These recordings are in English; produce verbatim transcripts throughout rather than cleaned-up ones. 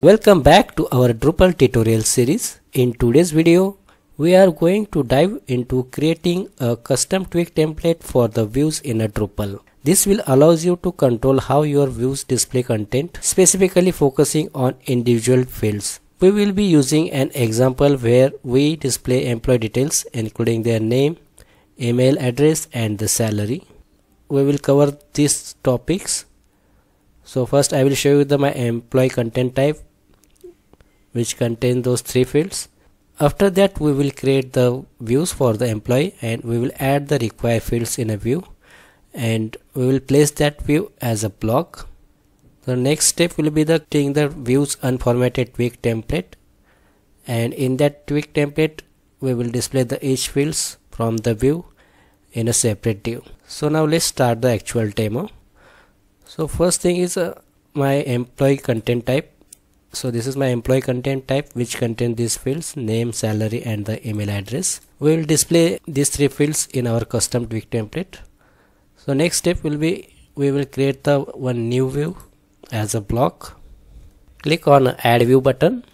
Welcome back to our Drupal tutorial series. In today's video, we are going to dive into creating a custom Twig template for the views in a Drupal. This will allow you to control how your views display content, specifically focusing on individual fields. We will be using an example where we display employee details including their name, email address and the salary. We will cover these topics. So first I will show you the my employee content type, which contain those three fields. After that we will create the views for the employee and we will add the required fields in a view and we will place that view as a block. The next step will be the taking the views unformatted Twig template, and in that Twig template we will display the each fields from the view in a separate div. So now let's start the actual demo. So first thing is uh, my employee content type. So this is my employee content type, which contains these fields: name, salary and the email address. We will display these three fields in our custom Twig template. So next step will be we will create the one new view as a block. Click on add view button.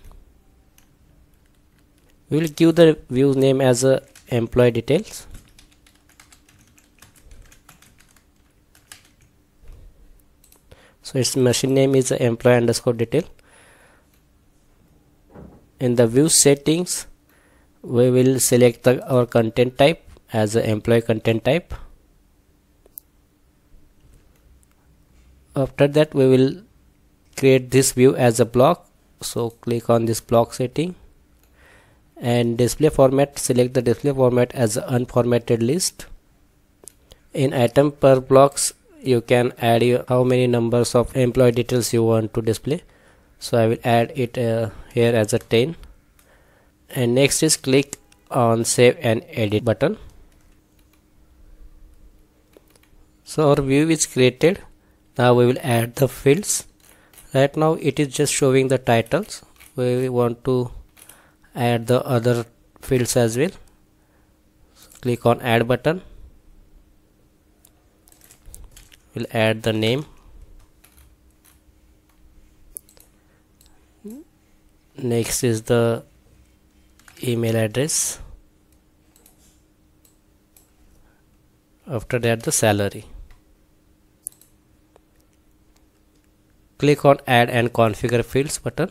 We will give the view name as a employee details. So its machine name is employee underscore detail. In the view settings, we will select the, our content type as an employee content type. After that we will create this view as a block. So click on this block setting and display format, select the display format as an unformatted list. In item per blocks you can add your, how many numbers of employee details you want to display. So I will add it uh, here as a ten, and next is click on save and edit button. So our view is created. Now we will add the fields. Right now it is just showing the titles. We want to add the other fields as well. So click on add button. We'll add the name. Next is the email address. After that the salary. Click on add and configure fields button.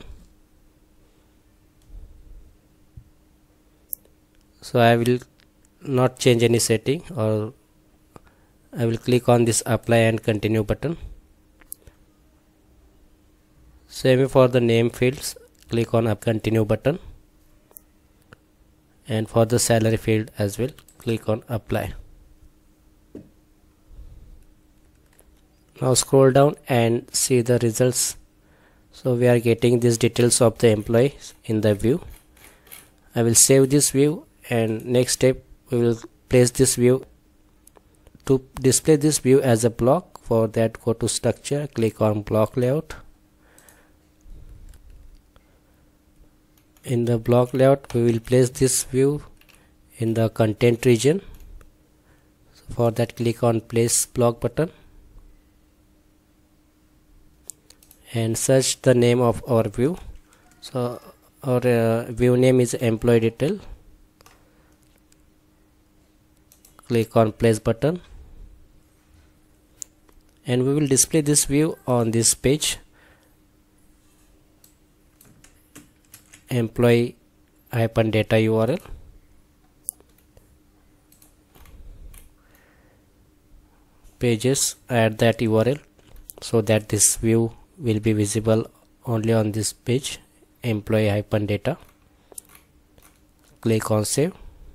So I will not change any setting, or I will click on this apply and continue button. Same for the name fields. Click on up continue button, and for the salary field as well click on apply. Now scroll down and see the results. So we are getting these details of the employees in the view. I will save this view, and next step we will place this view. To display this view as a block, for that go to structure, click on block layout. In the block layout we will place this view in the content region. So for that click on place block button and search the name of our view. So our uh, view name is employee detail. Click on place button and we will display this view on this page, employee hyphen data U R L. Pages, add that U R L so that this view will be visible only on this page, employee hyphen data. Click on save.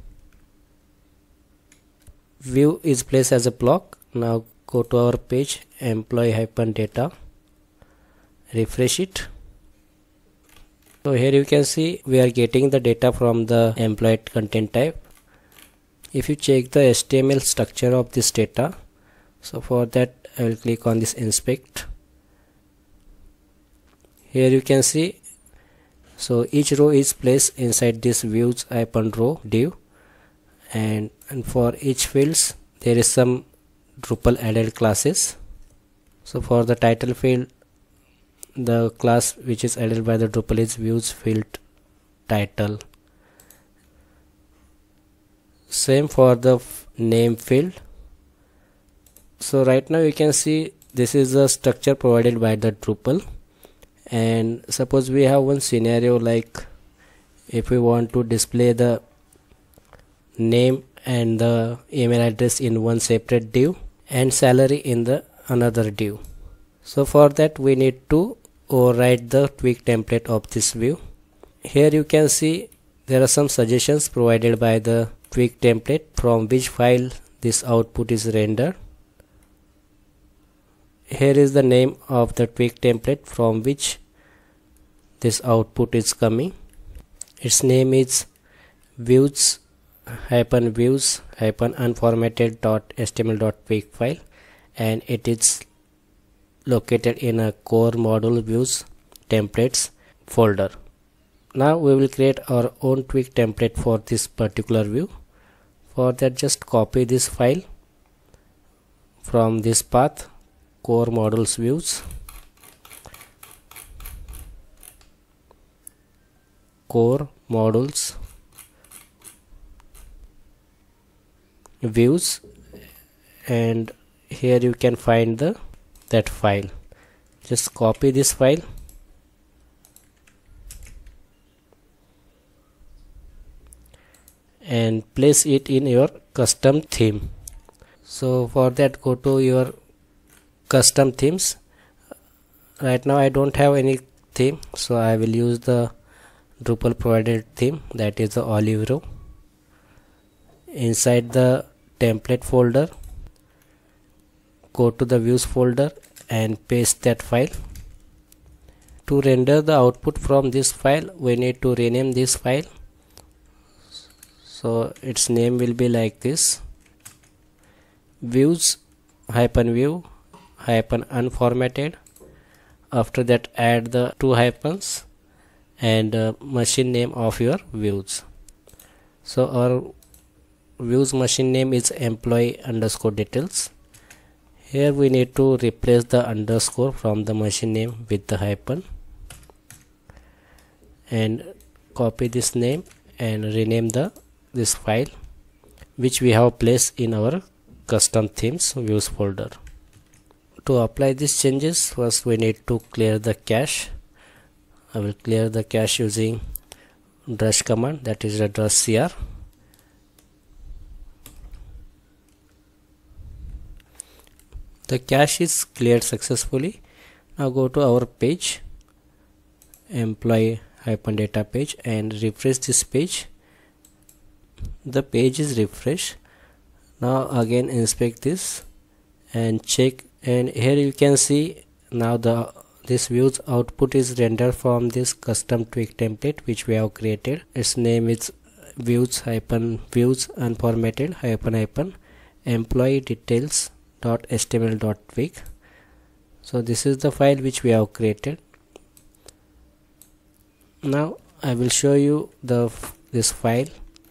View is placed as a block. Now go to our page, employee hyphen data, refresh it. So here you can see we are getting the data from the employee content type. If you check the H T M L structure of this data, so for that I will click on this inspect. Here you can see, so each row is placed inside this views hyphen row div, and, and for each fields there is some Drupal added classes. So for the title field the class which is added by the Drupal is views field title. Same for the name field. So right now you can see this is the structure provided by the Drupal, and suppose we have one scenario like if we want to display the name and the email address in one separate div and salary in the another div. So for that we need to override the Twig template of this view. Here you can see there are some suggestions provided by the Twig template from which file this output is rendered. Here is the name of the Twig template from which this output is coming. Its name is views hyphen views hyphen unformatted dot html dot twig file, and it is located in a core module views templates folder. Now we will create our own Twig template for this particular view. For that, just copy this file from this path, core modules views, core modules views, and here you can find the that file. Just copy this file and place it in your custom theme. So for that, go to your custom themes. Right now I don't have any theme, so I will use the Drupal provided theme, that is the olive row. Inside the template folder, go to the views folder and paste that file. To render the output from this file, we need to rename this file. So its name will be like this: views hyphen view hyphen unformatted. After that, add the two hyphens and uh, machine name of your views. So our views machine name is employee underscore details. Here we need to replace the underscore from the machine name with the hyphen, and copy this name and rename the this file which we have placed in our custom themes views folder. To apply these changes, first we need to clear the cache. I will clear the cache using drush command, that is the drush cr. The cache is cleared successfully. Now go to our page, employee hyphen data page, and refresh this page. The page is refreshed. Now again inspect this and check, and here you can see now the this views output is rendered from this custom Twig template which we have created. Its name is views hyphen views unformatted hyphen hyphen employee details dot html dot twig. So this is the file which we have created. Now I will show you the this file.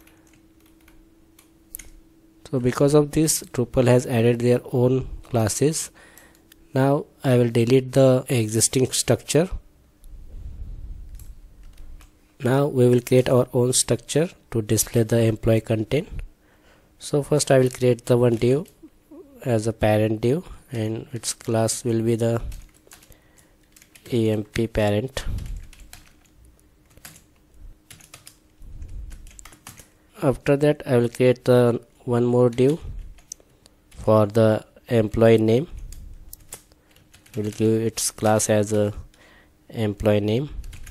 So because of this, Drupal has added their own classes. Now I will delete the existing structure. Now we will create our own structure to display the employee content. So first I will create the one div as a parent div, and its class will be the emp parent. After that, I will create the one more div for the employee name. We will give its class as a employee name.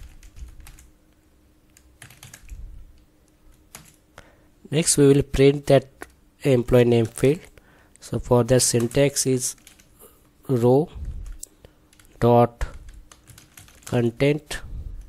Next we will print that employee name field. So for that, syntax is row dot content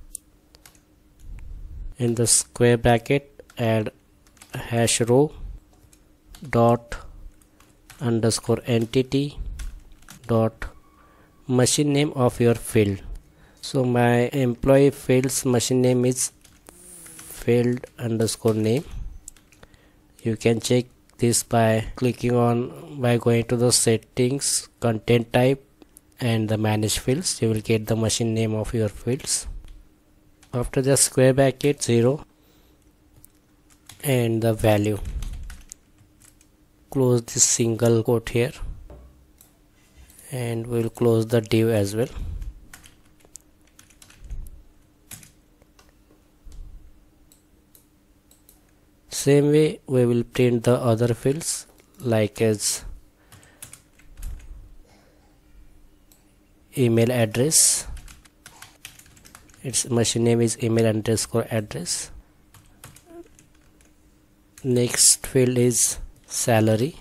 in the square bracket, add hash row dot underscore entity dot machine name of your field. So my employee field's machine name is field underscore name. You can check this by clicking on by going to the settings, content type, and the manage fields, you will get the machine name of your fields. After the square bracket, zero and the value. Close this single quote here and we will close the div as well. Same way we will print the other fields like as email address, its machine name is email underscore address. Next field is salary.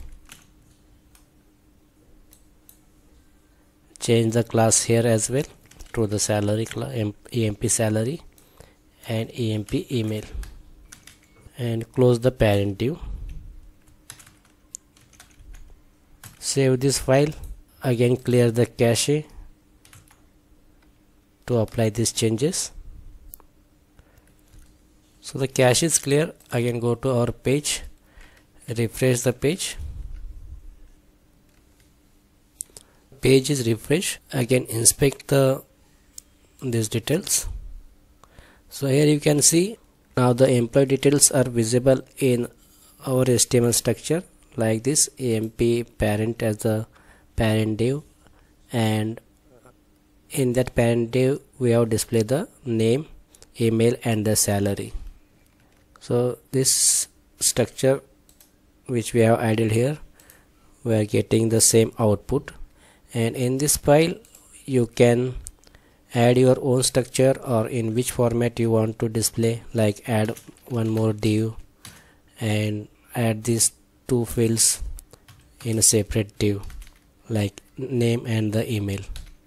Change the class here as well to the salary class, emp salary and emp email, and close the parent div. Save this file. Again clear the cache to apply these changes. So the cache is clear. Again go to our page, refresh the page. Page is refreshed. Again inspect the these details. So here you can see now the employee details are visible in our H T M L structure like this: emp parent as the parent div, and in that parent div we have displayed the name, email and the salary. So this structure which we have added here, we are getting the same output, and in this file you can add your own structure or in which format you want to display, like add one more div and add these two fields in a separate div like name and the email.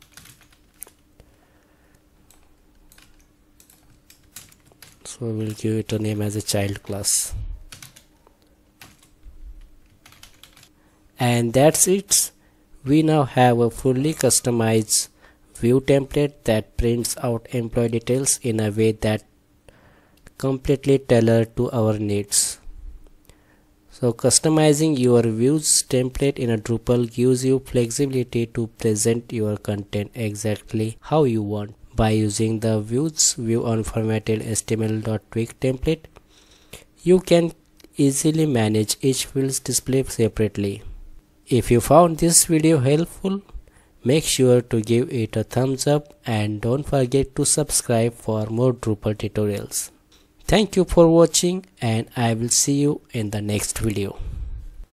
So we'll give it a name as a child class. And that's it. We now have a fully customized view template that prints out employee details in a way that completely tailored to our needs. So customizing your views template in a Drupal gives you flexibility to present your content exactly how you want. By using the views view unformatted H T M L dot twig template, you can easily manage each field's display separately. If you found this video helpful, make sure to give it a thumbs up and don't forget to subscribe for more Drupal tutorials. Thank you for watching and I will see you in the next video.